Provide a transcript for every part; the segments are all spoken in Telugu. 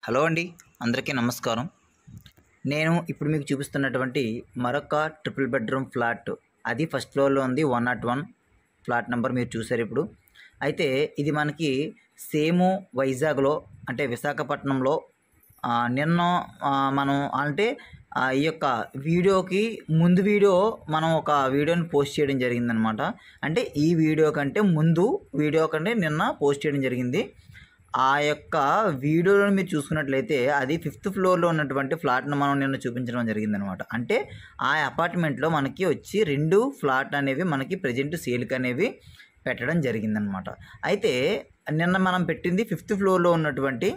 హలో అండి, అందరికీ నమస్కారం. నేను ఇప్పుడు మీకు చూపిస్తున్నటువంటి మరొక ట్రిపుల్ బెడ్రూమ్ ఫ్లాట్, అది ఫస్ట్ ఫ్లోర్లో ఉంది. 101 ఫ్లాట్ నెంబర్ మీరు చూసారు ఇప్పుడు. అయితే ఇది మనకి సేము వైజాగ్లో అంటే విశాఖపట్నంలో నిన్న మనం అంటే ఈ యొక్క వీడియోకి ముందు వీడియో మనం ఒక వీడియోని పోస్ట్ చేయడం జరిగిందనమాట. అంటే ఈ వీడియో కంటే ముందు వీడియో కంటే నిన్న పోస్ట్ చేయడం జరిగింది. ఆ యొక్క వీడియోలో మీరు చూసుకున్నట్లయితే అది 5th ఫ్లోర్లో ఉన్నటువంటి ఫ్లాట్ను మనం నిన్న చూపించడం జరిగిందనమాట. అంటే ఆ అపార్ట్మెంట్లో మనకి వచ్చి 2 ఫ్లాట్ అనేవి మనకి ప్రజెంట్ సేల్కి అనేవి పెట్టడం జరిగిందనమాట. అయితే నిన్న మనం పెట్టింది 5th ఫ్లోర్లో ఉన్నటువంటి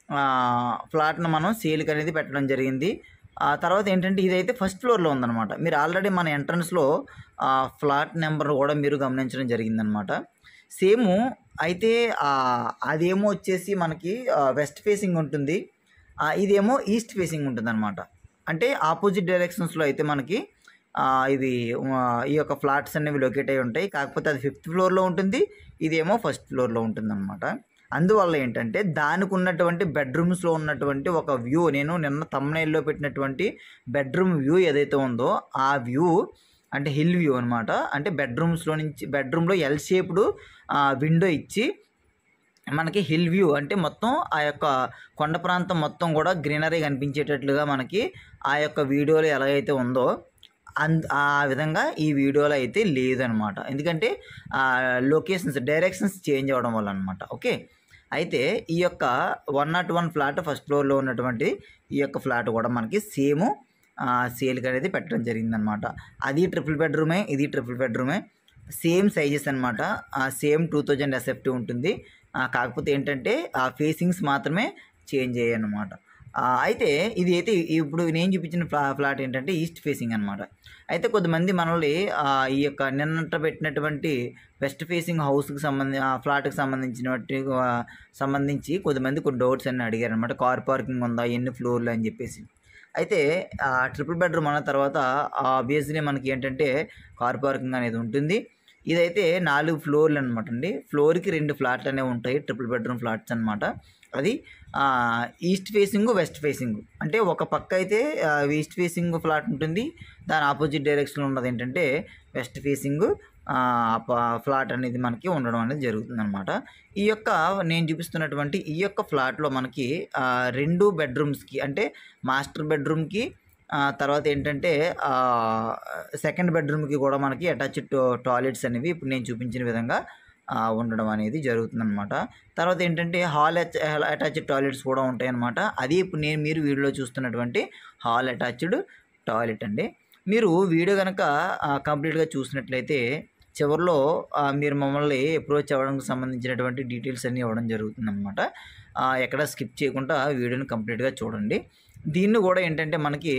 ఫ్లాట్ను మనం సేల్కి అనేది పెట్టడం జరిగింది. ఆ తర్వాత ఏంటంటే ఇదైతే ఫస్ట్ ఫ్లోర్లో ఉందన్నమాట. మీరు ఆల్రెడీ మన ఎంట్రన్స్లో ఫ్లాట్ నెంబర్ కూడా మీరు గమనించడం జరిగిందనమాట. సేము అయితే అదేమో వచ్చేసి మనకి వెస్ట్ ఫేసింగ్ ఉంటుంది, ఇదేమో ఈస్ట్ ఫేసింగ్ ఉంటుంది అనమాట. అంటే ఆపోజిట్ డైరెక్షన్స్లో అయితే మనకి ఇవి ఈ యొక్క ఫ్లాట్స్ అనేవి లొకేట్ అయి ఉంటాయి. కాకపోతే అది 5th ఫ్లోర్లో ఉంటుంది, ఇదేమో ఫస్ట్ ఫ్లోర్లో ఉంటుంది అనమాట. అందువల్ల ఏంటంటే దానికి ఉన్నటువంటి బెడ్రూమ్స్లో ఉన్నటువంటి ఒక వ్యూ, నేను నిన్న థంబ్నెయిల్లో పెట్టినటువంటి బెడ్రూమ్ వ్యూ ఏదైతే ఉందో ఆ వ్యూ అంటే హిల్ వ్యూ అనమాట. అంటే బెడ్రూమ్స్లో నుంచి బెడ్రూమ్లో ఎల్ షేప్డ్ విండో ఇచ్చి మనకి హిల్ వ్యూ అంటే మొత్తం ఆ యొక్క కొండ ప్రాంతం మొత్తం కూడా గ్రీనరీ కనిపించేటట్లుగా మనకి ఆ యొక్క వీడియోలో ఎలాగైతే ఉందో ఆ విధంగా ఈ వీడియోలో అయితే లేదనమాట. ఎందుకంటే లొకేషన్స్ డైరెక్షన్స్ చేంజ్ అవ్వడం వల్ల అనమాట. ఓకే, అయితే ఈ యొక్క 101 ఫ్లాట్ ఫస్ట్ ఫ్లోర్లో ఉన్నటువంటి ఈ యొక్క ఫ్లాట్ కూడా మనకి సేమ్ సేల్కి అనేది పెట్టడం జరిగిందనమాట. అది ట్రిపుల్ బెడ్రూమే, ఇది ట్రిపుల్ బెడ్రూమే, సేమ్ సైజెస్ అనమాట. సేమ్ 2000 SFT ఉంటుంది. కాకపోతే ఏంటంటే ఆ ఫేసింగ్స్ మాత్రమే చేంజ్ అయ్యాయి అనమాట. అయితే ఇది అయితే ఇప్పుడు నేను చూపించిన ఫ్లాట్ ఏంటంటే ఈస్ట్ ఫేసింగ్ అనమాట. అయితే కొద్దిమంది మనల్ని ఈ యొక్క నిన్నట పెట్టినటువంటి వెస్ట్ ఫేసింగ్ హౌస్కి ఫ్లాట్కి సంబంధించి కొద్దిమంది కొన్ని డౌట్స్ అన్నీ అడిగారు అనమాట. కార్ పార్కింగ్ ఉందా, ఎన్ని ఫ్లోర్లు అని చెప్పేసి. అయితే ట్రిపుల్ బెడ్రూమ్ అన్న తర్వాత ఆబ్వియస్లీ మనకి ఏంటంటే కార్ పార్కింగ్ అనేది ఉంటుంది. ఇదైతే 4 ఫ్లోర్లు అనమాట అండి. ఫ్లోర్కి 2 ఫ్లాట్లు అనేవి ఉంటాయి, ట్రిపుల్ బెడ్రూమ్ ఫ్లాట్స్ అనమాట. అది ఈస్ట్ ఫేసింగ్, వెస్ట్ ఫేసింగ్. అంటే ఒక పక్క అయితే ఈస్ట్ ఫేసింగ్ ఫ్లాట్ ఉంటుంది, దాని ఆపోజిట్ డైరెక్షన్లో ఉన్నది ఏంటంటే వెస్ట్ ఫేసింగ్ ఫ్లాట్ అనేది మనకి ఉండడం అనేది జరుగుతుంది అనమాట. ఈ యొక్క నేను చూపిస్తున్నటువంటి ఈ యొక్క ఫ్లాట్లో మనకి 2 బెడ్రూమ్స్కి అంటే మాస్టర్ బెడ్రూమ్కి తర్వాత ఏంటంటే సెకండ్ బెడ్రూమ్కి కూడా మనకి అటాచ్డ్ టాయిలెట్స్ అనేవి ఇప్పుడు నేను చూపించిన విధంగా ఉండడం అనేది జరుగుతుందన్నమాట. తర్వాత ఏంటంటే హాల్ అటాచ్డ్ టాయిలెట్స్ కూడా ఉంటాయి అన్నమాట. అది ఇప్పుడు మీరు వీడియోలో చూస్తున్నటువంటి హాల్ అటాచ్డ్ టాయిలెట్ అండి. మీరు వీడియో కనుక కంప్లీట్గా చూసినట్లయితే చివరిలో మీరు మమ్మల్ని అప్రోచ్ అవ్వడానికి సంబంధించినటువంటి డీటెయిల్స్ అన్నీ ఇవ్వడం జరుగుతుందన్నమాట. ఎక్కడ స్కిప్ చేయకుండా వీడియోని కంప్లీట్గా చూడండి. దీన్ని కూడా ఏంటంటే మనకి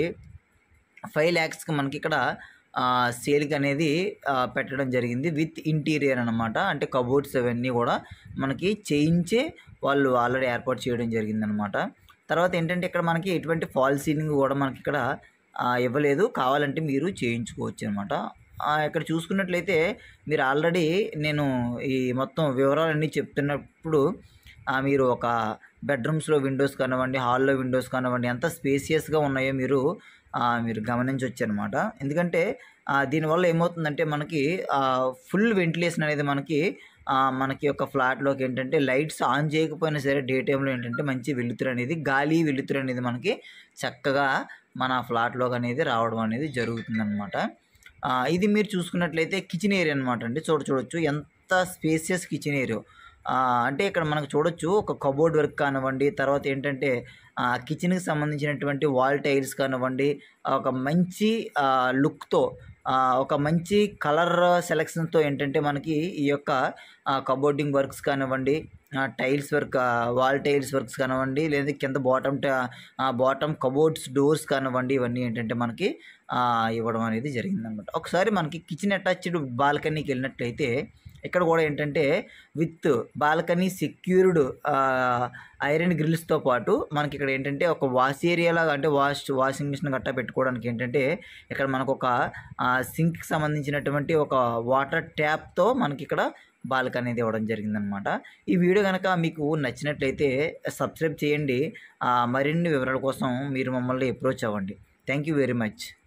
5 lakhsకి మనకి ఇక్కడ సేల్కి అనేది పెట్టడం జరిగింది విత్ ఇంటీరియర్ అనమాట. అంటే కబోర్డ్స్ అవన్నీ కూడా మనకి చేయించే వాళ్ళు ఆల్రెడీ ఏర్పాటు చేయడం జరిగిందనమాట. తర్వాత ఏంటంటే ఇక్కడ మనకి ఎటువంటి ఫాల్ సీలింగ్ కూడా మనకి ఇక్కడ ఇవ్వలేదు, కావాలంటే మీరు చేయించుకోవచ్చు అనమాట. ఇక్కడ చూసుకున్నట్లయితే మీరు ఆల్రెడీ నేను ఈ మొత్తం వివరాలన్నీ చెప్తున్నప్పుడు మీరు ఒక బెడ్రూమ్స్లో విండోస్ కానివ్వండి, హాల్లో విండోస్ కానివ్వండి, ఎంత స్పేసియస్గా ఉన్నాయో మీరు గమనించవచ్చు అనమాట. ఎందుకంటే దీనివల్ల ఏమవుతుందంటే మనకి ఫుల్ వెంటిలేషన్ అనేది మనకి యొక్క ఫ్లాట్లోకి ఏంటంటే లైట్స్ ఆన్ చేయకపోయినా సరే డే టైంలో ఏంటంటే మంచి వెలుతురు అనేది, గాలి వెలుతురు అనేది మనకి చక్కగా మన ఫ్లాట్లోకి అనేది రావడం అనేది జరుగుతుందన్నమాట. ఇది మీరు చూసుకున్నట్లయితే కిచెన్ ఏరియా అనమాట అండి. చూడొచ్చు ఎంత స్పేసియస్ కిచెన్ ఏరియా. అంటే ఇక్కడ మనకు చూడొచ్చు ఒక కబోర్డ్ వర్క్ కానివ్వండి, తర్వాత ఏంటంటే కిచెన్కి సంబంధించినటువంటి వాల్ టైల్స్ కానివ్వండి, ఒక మంచి లుక్తో ఒక మంచి కలర్ సెలెక్షన్తో ఏంటంటే మనకి ఈ యొక్క కబోర్డింగ్ వర్క్స్ కానివ్వండి, tiles work, wall tiles works కానివ్వండి, లేదా కింద బాటమ్ కబోర్డ్స్ డోర్స్ కానివ్వండి, ఇవన్నీ ఏంటంటే మనకి ఇవ్వడం అనేది జరిగిందనమాట. ఒకసారి మనకి కిచెన్ అటాచ్డ్ బాల్కనీకి వెళ్ళినట్లయితే ఇక్కడ కూడా ఏంటంటే విత్ బాల్కనీ సెక్యూర్డ్ ఐరన్ గ్రిల్స్తో పాటు మనకి ఇక్కడ ఏంటంటే ఒక వాష్ ఏరియా లాగా, అంటే వాషింగ్ మిషన్ గట్టా పెట్టుకోవడానికి ఏంటంటే ఇక్కడ మనకు ఒక సింక్కి సంబంధించినటువంటి ఒక వాటర్ ట్యాప్తో మనకి ఇక్కడ బాల్కనీ అనేది ఇవ్వడం జరిగిందనమాట. ఈ వీడియో కనుక మీకు నచ్చినట్లయితే సబ్స్క్రైబ్ చేయండి. మరిన్ని వివరాల కోసం మీరు మమ్మల్ని అప్రోచ్ అవ్వండి. Thank you very much.